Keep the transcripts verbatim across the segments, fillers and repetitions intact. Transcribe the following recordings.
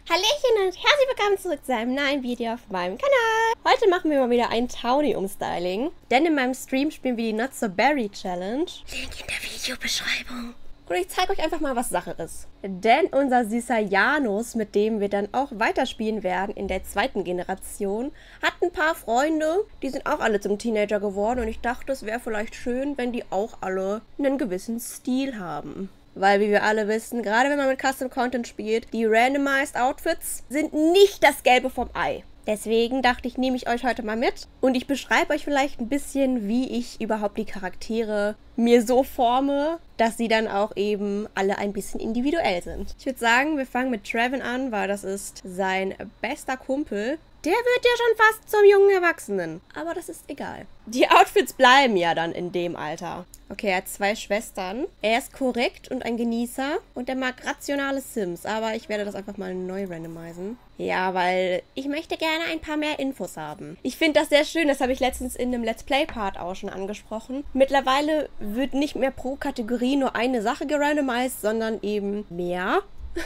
Hallöchen und herzlich willkommen zurück zu einem neuen Video auf meinem Kanal. Heute machen wir mal wieder ein Towny-Umstyling, denn in meinem Stream spielen wir die Not So Berry Challenge. Link in der Videobeschreibung. Und ich zeige euch einfach mal, was Sache ist. Denn unser süßer Janus, mit dem wir dann auch weiterspielen werden in der zweiten Generation, hat ein paar Freunde, die sind auch alle zum Teenager geworden. Und ich dachte, es wäre vielleicht schön, wenn die auch alle einen gewissen Stil haben. Weil, wie wir alle wissen, gerade wenn man mit Custom Content spielt, die Randomized Outfits sind nicht das Gelbe vom Ei. Deswegen dachte ich, nehme ich euch heute mal mit und ich beschreibe euch vielleicht ein bisschen, wie ich überhaupt die Charaktere mir so forme, dass sie dann auch eben alle ein bisschen individuell sind. Ich würde sagen, wir fangen mit Trevin an, weil das ist sein bester Kumpel. Der wird ja schon fast zum jungen Erwachsenen. Aber das ist egal. Die Outfits bleiben ja dann in dem Alter. Okay, er hat zwei Schwestern. Er ist korrekt und ein Genießer. Und er mag rationale Sims. Aber ich werde das einfach mal neu randomisieren. Ja, weil ich möchte gerne ein paar mehr Infos haben. Ich finde das sehr schön. Das habe ich letztens in einem Let's Play-Part auch schon angesprochen. Mittlerweile wird nicht mehr pro Kategorie nur eine Sache gerandomisiert, sondern eben mehr.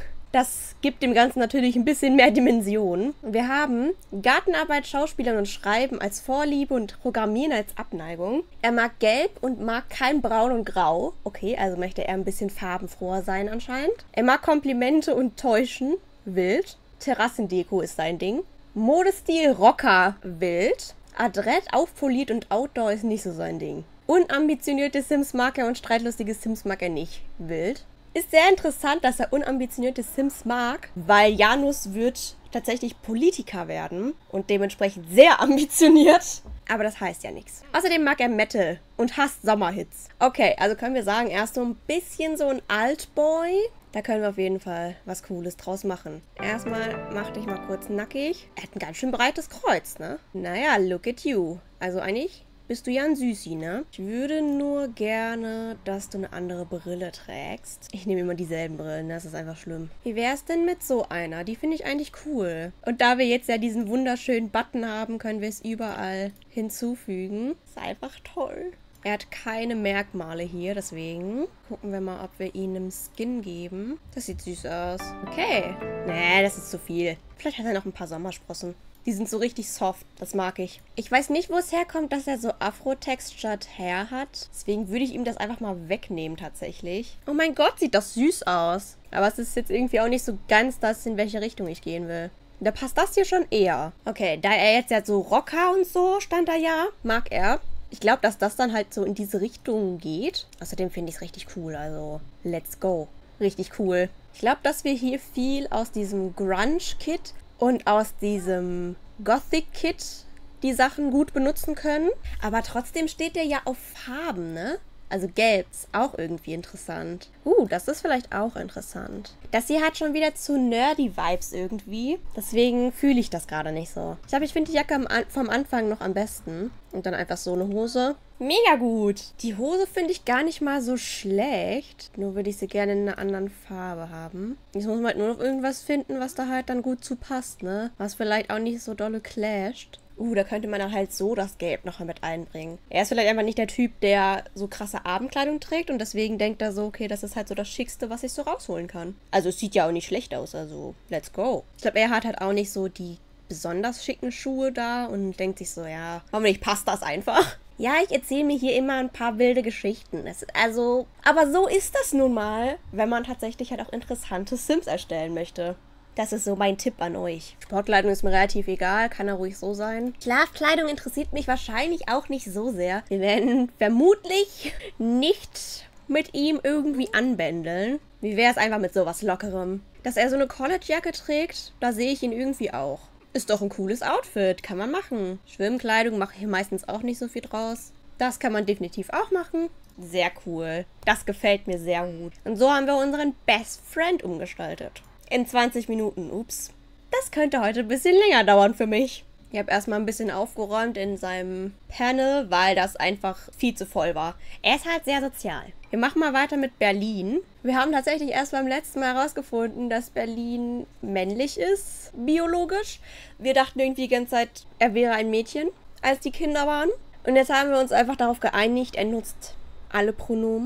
Das gibt dem Ganzen natürlich ein bisschen mehr Dimension. Wir haben Gartenarbeit, Schauspielern und Schreiben als Vorliebe und Programmieren als Abneigung. Er mag Gelb und mag kein Braun und Grau. Okay, also möchte er ein bisschen farbenfroher sein anscheinend. Er mag Komplimente und Täuschen. Wild. Terrassendeko ist sein Ding. Modestil Rocker. Wild. Adrett, aufpoliert und Outdoor ist nicht so sein Ding. Unambitionierte Sims mag er und streitlustige Sims mag er nicht. Wild. Ist sehr interessant, dass er unambitionierte Sims mag, weil Janus wird tatsächlich Politiker werden und dementsprechend sehr ambitioniert. Aber das heißt ja nichts. Außerdem mag er Metal und hasst Sommerhits. Okay, also können wir sagen, er ist so ein bisschen so ein Altboy. Da können wir auf jeden Fall was Cooles draus machen. Erstmal mach dich mal kurz nackig. Er hat ein ganz schön breites Kreuz, ne? Naja, look at you. Also eigentlich bist du ja ein Süßi, ne? Ich würde nur gerne, dass du eine andere Brille trägst. Ich nehme immer dieselben Brillen, das ist einfach schlimm. Wie wär's denn mit so einer? Die finde ich eigentlich cool. Und da wir jetzt ja diesen wunderschönen Button haben, können wir es überall hinzufügen. Ist einfach toll. Er hat keine Merkmale hier, deswegen gucken wir mal, ob wir ihm einen Skin geben. Das sieht süß aus. Okay. Nee, das ist zu viel. Vielleicht hat er noch ein paar Sommersprossen. Die sind so richtig soft. Das mag ich. Ich weiß nicht, wo es herkommt, dass er so Afro-Textured Hair hat. Deswegen würde ich ihm das einfach mal wegnehmen tatsächlich. Oh mein Gott, sieht das süß aus. Aber es ist jetzt irgendwie auch nicht so ganz das, in welche Richtung ich gehen will. Da passt das hier schon eher. Okay, da er jetzt ja so Rocker und so stand da ja, mag er. Ich glaube, dass das dann halt so in diese Richtung geht. Außerdem finde ich es richtig cool. Also, let's go. Richtig cool. Ich glaube, dass wir hier viel aus diesem Grunge-Kit und aus diesem Gothic-Kit die Sachen gut benutzen können. Aber trotzdem steht der ja auf Farben, ne? Also Gelb ist auch irgendwie interessant. Uh, das ist vielleicht auch interessant. Das hier hat schon wieder zu nerdy Vibes irgendwie. Deswegen fühle ich das gerade nicht so. Ich glaube, ich finde die Jacke am An- vom Anfang noch am besten. Und dann einfach so eine Hose. Mega gut. Die Hose finde ich gar nicht mal so schlecht. Nur würde ich sie gerne in einer anderen Farbe haben. Jetzt muss man halt nur noch irgendwas finden, was da halt dann gut zu passt, ne? Was vielleicht auch nicht so dolle clasht. Uh, da könnte man dann halt so das Gelb noch mit einbringen. Er ist vielleicht einfach nicht der Typ, der so krasse Abendkleidung trägt und deswegen denkt er so, okay, das ist halt so das Schickste, was ich so rausholen kann. Also es sieht ja auch nicht schlecht aus, also let's go. Ich glaube, er hat halt auch nicht so die besonders schicken Schuhe da und denkt sich so, ja, hoffentlich passt das einfach. Ja, ich erzähle mir hier immer ein paar wilde Geschichten. Es, also, aber so ist das nun mal, wenn man tatsächlich halt auch interessante Sims erstellen möchte. Das ist so mein Tipp an euch. Sportkleidung ist mir relativ egal, kann ja ruhig so sein. Schlafkleidung interessiert mich wahrscheinlich auch nicht so sehr. Wir werden vermutlich nicht mit ihm irgendwie anbändeln. Wie wäre es einfach mit sowas Lockerem? Dass er so eine Collegejacke trägt, da sehe ich ihn irgendwie auch. Ist doch ein cooles Outfit, kann man machen. Schwimmkleidung mache ich hier meistens auch nicht so viel draus. Das kann man definitiv auch machen. Sehr cool. Das gefällt mir sehr gut. Und so haben wir unseren Best Friend umgestaltet. In zwanzig Minuten, ups. Das könnte heute ein bisschen länger dauern für mich. Ich habe erstmal ein bisschen aufgeräumt in seinem Panel, weil das einfach viel zu voll war. Er ist halt sehr sozial. Wir machen mal weiter mit Berlin. Wir haben tatsächlich erst beim letzten Mal herausgefunden, dass Berlin männlich ist, biologisch. Wir dachten irgendwie die ganze Zeit, er wäre ein Mädchen, als die Kinder waren. Und jetzt haben wir uns einfach darauf geeinigt, er nutzt alle Pronomen.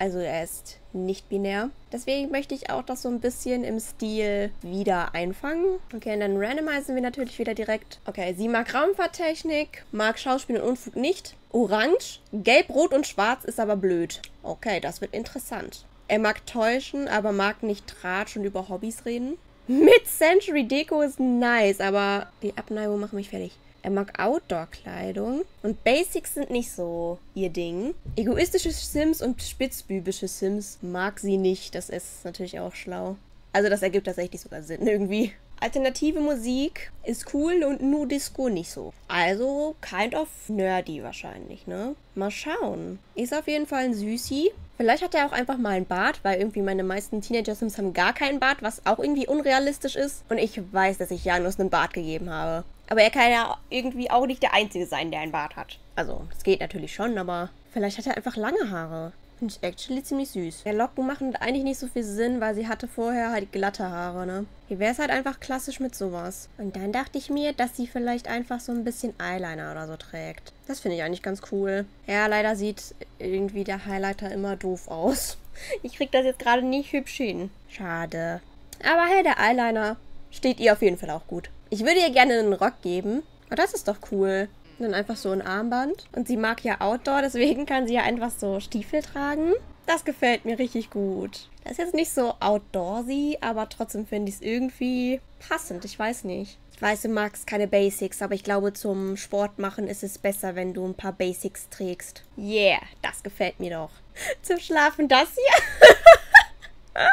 Also er ist nicht binär. Deswegen möchte ich auch das so ein bisschen im Stil wieder einfangen. Okay, und dann randomisieren wir natürlich wieder direkt. Okay, sie mag Raumfahrttechnik, mag Schauspiel und Unfug nicht. Orange, Gelb, Rot und Schwarz ist aber blöd. Okay, das wird interessant. Er mag täuschen, aber mag nicht Tratsch und über Hobbys reden. Mid-Century Deko ist nice, aber die Abneigung macht mich fertig. Er mag Outdoor-Kleidung und Basics sind nicht so ihr Ding. Egoistische Sims und spitzbübische Sims mag sie nicht. Das ist natürlich auch schlau. Also das ergibt tatsächlich sogar Sinn irgendwie. Alternative Musik ist cool und nur Disco nicht so. Also kind of nerdy wahrscheinlich, ne? Mal schauen. Ist auf jeden Fall ein Süßi. Vielleicht hat er auch einfach mal einen Bart, weil irgendwie meine meisten Teenager-Sims haben gar keinen Bart, was auch irgendwie unrealistisch ist. Und ich weiß, dass ich Janus einen Bart gegeben habe. Aber er kann ja irgendwie auch nicht der Einzige sein, der einen Bart hat. Also, das geht natürlich schon, aber vielleicht hat er einfach lange Haare. Finde ich actually ziemlich süß. Ja, Locken machen eigentlich nicht so viel Sinn, weil sie hatte vorher halt glatte Haare, ne? Hier wäre es halt einfach klassisch mit sowas. Und dann dachte ich mir, dass sie vielleicht einfach so ein bisschen Eyeliner oder so trägt. Das finde ich eigentlich ganz cool. Ja, leider sieht irgendwie der Highlighter immer doof aus. Ich krieg das jetzt gerade nicht hübsch hin. Schade. Aber hey, der Eyeliner steht ihr auf jeden Fall auch gut. Ich würde ihr gerne einen Rock geben. Oh, das ist doch cool. Und dann einfach so ein Armband. Und sie mag ja Outdoor, deswegen kann sie ja einfach so Stiefel tragen. Das gefällt mir richtig gut. Das ist jetzt nicht so outdoorsy, aber trotzdem finde ich es irgendwie passend. Ich weiß nicht. Ich weiß, du magst keine Basics, aber ich glaube, zum Sport machen ist es besser, wenn du ein paar Basics trägst. Yeah, das gefällt mir doch. Zum Schlafen das hier?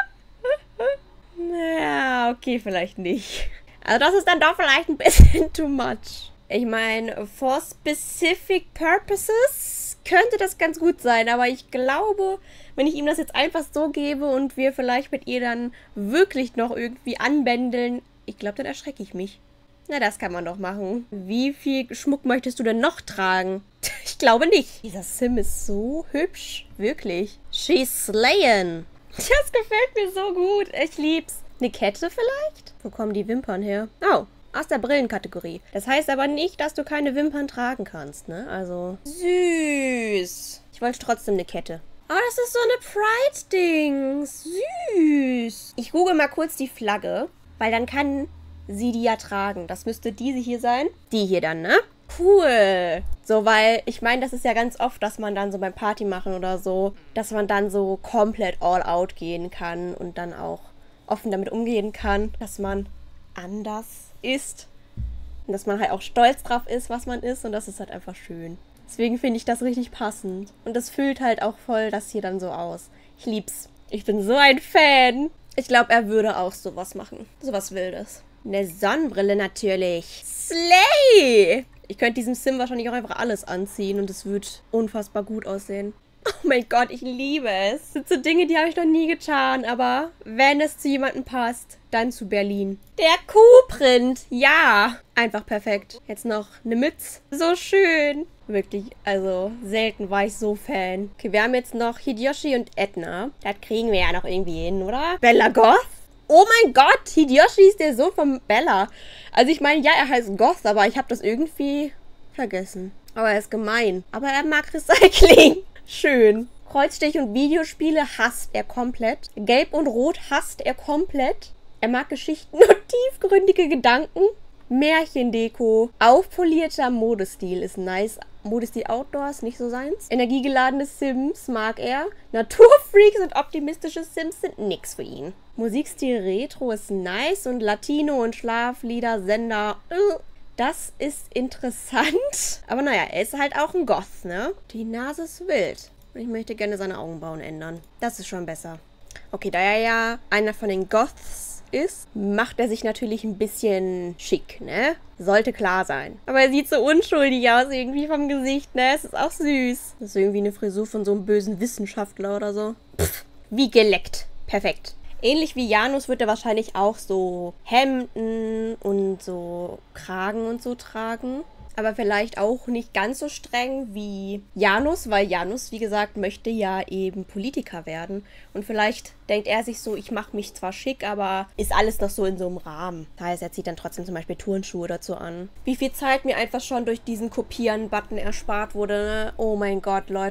Naja, okay, vielleicht nicht. Also das ist dann doch vielleicht ein bisschen too much. Ich meine, for specific purposes könnte das ganz gut sein, aber ich glaube, wenn ich ihm das jetzt einfach so gebe und wir vielleicht mit ihr dann wirklich noch irgendwie anbändeln, ich glaube, dann erschrecke ich mich. Na, das kann man doch machen. Wie viel Schmuck möchtest du denn noch tragen? Ich glaube nicht. Dieser Sim ist so hübsch. Wirklich. She's slayin'. Das gefällt mir so gut. Ich lieb's. Eine Kette vielleicht? Wo kommen die Wimpern her? Oh, aus der Brillenkategorie. Das heißt aber nicht, dass du keine Wimpern tragen kannst, ne? Also, süß. Ich wollte trotzdem eine Kette. Oh, das ist so eine Pride-Dings. Süß. Ich google mal kurz die Flagge, weil dann kann sie die ja tragen. Das müsste diese hier sein. Die hier dann, ne? Cool. So, weil ich meine, das ist ja ganz oft, dass man dann so beim Party machen oder so, dass man dann so komplett all out gehen kann und dann auch offen damit umgehen kann, dass man anders ist und dass man halt auch stolz drauf ist, was man ist und das ist halt einfach schön. Deswegen finde ich das richtig passend und das füllt halt auch voll das hier dann so aus. Ich lieb's. Ich bin so ein Fan. Ich glaube, er würde auch sowas machen. Sowas Wildes. Eine Sonnenbrille natürlich. Slay! Ich könnte diesem Sim wahrscheinlich auch einfach alles anziehen und es wird unfassbar gut aussehen. Oh mein Gott, ich liebe es. Das sind so Dinge, die habe ich noch nie getan, aber wenn es zu jemandem passt, dann zu Berlin. Der Kuhprint, ja. Einfach perfekt. Jetzt noch eine Mütze. So schön. Wirklich, also selten war ich so Fan. Okay, wir haben jetzt noch Hideyoshi und Edna. Das kriegen wir ja noch irgendwie hin, oder? Bella Goth? Oh mein Gott, Hideyoshi ist der Sohn von Bella. Also ich meine, ja, er heißt Goth, aber ich habe das irgendwie vergessen. Aber er ist gemein. Aber er mag Recycling. Schön. Kreuzstich und Videospiele hasst er komplett. Gelb und Rot hasst er komplett. Er mag Geschichten und tiefgründige Gedanken. Märchendeko. Aufpolierter Modestil ist nice. Modestil Outdoors, nicht so seins. Energiegeladene Sims mag er. Naturfreaks und optimistische Sims sind nix für ihn. Musikstil Retro ist nice und Latino und Schlaflieder, Sender. Das ist interessant. Aber naja, er ist halt auch ein Goth, ne? Die Nase ist wild. Und ich möchte gerne seine Augenbrauen ändern. Das ist schon besser. Okay, da er ja einer von den Goths ist, macht er sich natürlich ein bisschen schick, ne? Sollte klar sein. Aber er sieht so unschuldig aus irgendwie vom Gesicht, ne? Es ist auch süß. Das ist irgendwie eine Frisur von so einem bösen Wissenschaftler oder so. Pff, wie geleckt. Perfekt. Ähnlich wie Janus wird er wahrscheinlich auch so Hemden und so Kragen und so tragen. Aber vielleicht auch nicht ganz so streng wie Janus, weil Janus, wie gesagt, möchte ja eben Politiker werden. Und vielleicht denkt er sich so, ich mache mich zwar schick, aber ist alles noch so in so einem Rahmen. Das heißt, er zieht dann trotzdem zum Beispiel Turnschuhe dazu an. Wie viel Zeit mir einfach schon durch diesen Kopieren-Button erspart wurde, ne? Oh mein Gott, Leute.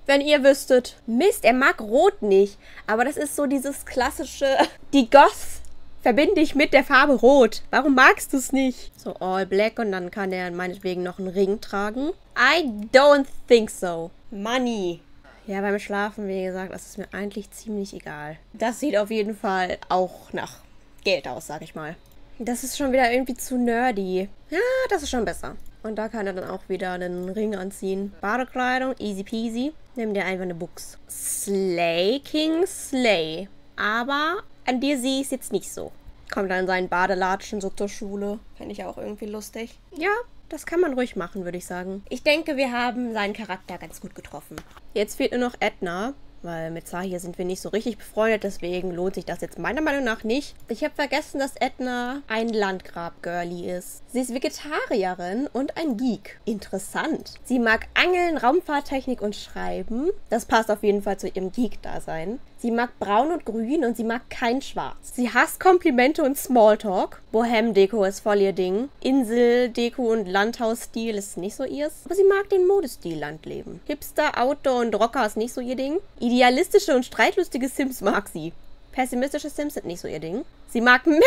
Wenn ihr wüsstet. Mist, er mag Rot nicht. Aber das ist so dieses klassische... Die Goth verbinde ich mit der Farbe Rot. Warum magst du es nicht? So all black und dann kann er meinetwegen noch einen Ring tragen. I don't think so. Money. Ja, beim Schlafen, wie gesagt, das ist mir eigentlich ziemlich egal. Das sieht auf jeden Fall auch nach Geld aus, sag ich mal. Das ist schon wieder irgendwie zu nerdy. Ja, das ist schon besser. Und da kann er dann auch wieder einen Ring anziehen. Badekleidung, easy peasy. Nimm dir einfach eine Buchs. Slay King Slay. Aber an dir sehe ich es jetzt nicht so. Kommt dann seinen Badelatschen so zur Schule. Fände ich auch irgendwie lustig. Ja, das kann man ruhig machen, würde ich sagen. Ich denke, wir haben seinen Charakter ganz gut getroffen. Jetzt fehlt nur noch Edna. Weil mit Sahir sind wir nicht so richtig befreundet, deswegen lohnt sich das jetzt meiner Meinung nach nicht. Ich habe vergessen, dass Edna ein Landgrab-Girlie ist. Sie ist Vegetarierin und ein Geek. Interessant. Sie mag Angeln, Raumfahrttechnik und Schreiben. Das passt auf jeden Fall zu ihrem Geek-Dasein. Sie mag braun und grün und sie mag kein Schwarz. Sie hasst Komplimente und Smalltalk. Bohem-Deko ist voll ihr Ding. Insel-Deko und Landhausstil ist nicht so ihrs. Aber sie mag den Modestil Landleben. Hipster, Outdoor und Rocker ist nicht so ihr Ding. Idealistische und streitlustige Sims mag sie. Pessimistische Sims sind nicht so ihr Ding. Sie mag Metal!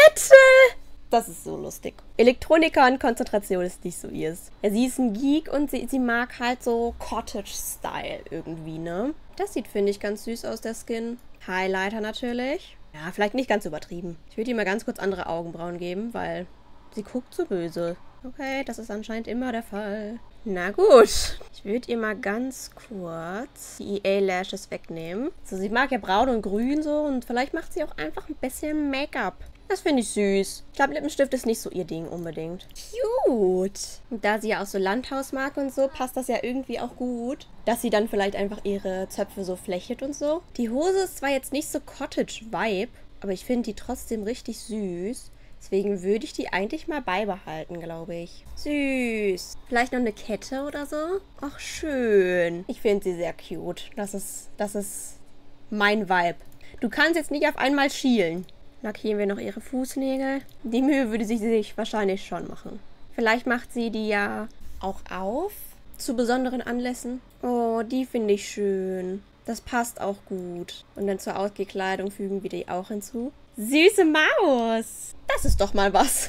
Das ist so lustig. Elektroniker und Konzentration ist nicht so ihrs. Ja, sie ist ein Geek und sie, sie mag halt so Cottage-Style irgendwie, ne? Das sieht, finde ich, ganz süß aus, der Skin. Highlighter natürlich. Ja, vielleicht nicht ganz übertrieben. Ich würde ihr mal ganz kurz andere Augenbrauen geben, weil sie guckt so böse. Okay, das ist anscheinend immer der Fall. Na gut. Ich würde ihr mal ganz kurz die E A-Lashes wegnehmen. So, sie mag ja braun und grün so und vielleicht macht sie auch einfach ein bisschen Make-up. Das finde ich süß. Ich glaube, Lippenstift ist nicht so ihr Ding unbedingt. Cute. Und da sie ja auch so Landhaus mag und so, passt das ja irgendwie auch gut. Dass sie dann vielleicht einfach ihre Zöpfe so flächet und so. Die Hose ist zwar jetzt nicht so Cottage-Vibe, aber ich finde die trotzdem richtig süß. Deswegen würde ich die eigentlich mal beibehalten, glaube ich. Süß. Vielleicht noch eine Kette oder so? Ach, schön. Ich finde sie sehr cute. Das ist, das ist mein Vibe. Du kannst jetzt nicht auf einmal schielen. Lackieren wir noch ihre Fußnägel. Die Mühe würde sie sich wahrscheinlich schon machen. Vielleicht macht sie die ja auch auf. Zu besonderen Anlässen. Oh, die finde ich schön. Das passt auch gut. Und dann zur Ausgekleidung fügen wir die auch hinzu. Süße Maus. Das ist doch mal was.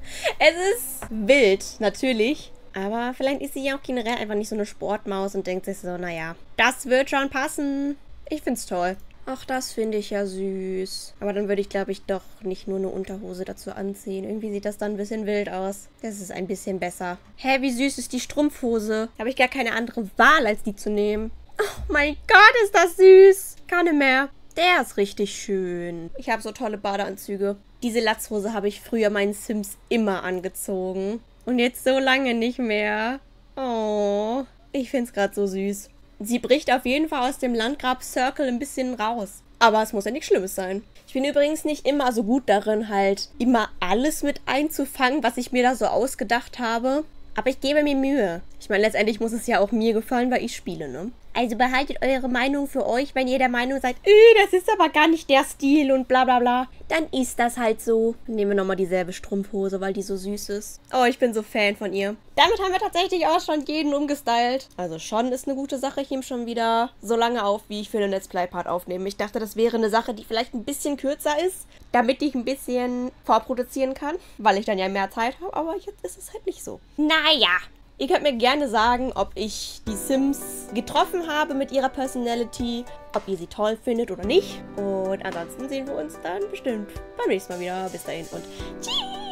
Es ist wild, natürlich. Aber vielleicht ist sie ja auch generell einfach nicht so eine Sportmaus und denkt sich so, naja, das wird schon passen. Ich find's toll. Ach, das finde ich ja süß. Aber dann würde ich, glaube ich, doch nicht nur eine Unterhose dazu anziehen. Irgendwie sieht das dann ein bisschen wild aus. Das ist ein bisschen besser. Hä, wie süß ist die Strumpfhose? Habe ich gar keine andere Wahl, als die zu nehmen. Oh mein Gott, ist das süß. Gar nicht mehr. Der ist richtig schön. Ich habe so tolle Badeanzüge. Diese Latzhose habe ich früher meinen Sims immer angezogen. Und jetzt so lange nicht mehr. Oh, ich finde es gerade so süß. Sie bricht auf jeden Fall aus dem Landgrab-Circle ein bisschen raus. Aber es muss ja nichts Schlimmes sein. Ich bin übrigens nicht immer so gut darin, halt immer alles mit einzufangen, was ich mir da so ausgedacht habe. Aber ich gebe mir Mühe. Ich meine, letztendlich muss es ja auch mir gefallen, weil ich spiele, ne? Also behaltet eure Meinung für euch, wenn ihr der Meinung seid, äh, das ist aber gar nicht der Stil und bla bla bla. Dann ist das halt so. Dann nehmen wir nochmal dieselbe Strumpfhose, weil die so süß ist. Oh, ich bin so Fan von ihr. Damit haben wir tatsächlich auch schon jeden umgestylt. Also schon ist eine gute Sache. Ich nehme schon wieder so lange auf, wie ich für den Let's Play-Part aufnehme. Ich dachte, das wäre eine Sache, die vielleicht ein bisschen kürzer ist, damit ich ein bisschen vorproduzieren kann, weil ich dann ja mehr Zeit habe. Aber jetzt ist es halt nicht so. Naja. Ihr könnt mir gerne sagen, ob ich die Sims getroffen habe mit ihrer Personality, ob ihr sie toll findet oder nicht. Und ansonsten sehen wir uns dann bestimmt beim nächsten Mal wieder. Bis dahin und tschüss!